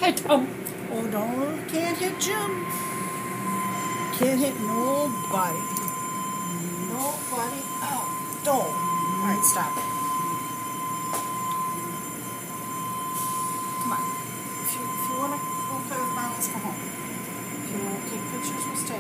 hit him. Oh, don't, can't hit Jim. Can't hit nobody. Nobody. Oh, don't. All right, stop it. Come on. If you want to go play with Mom, let's go home. If you want to take pictures, we'll stay.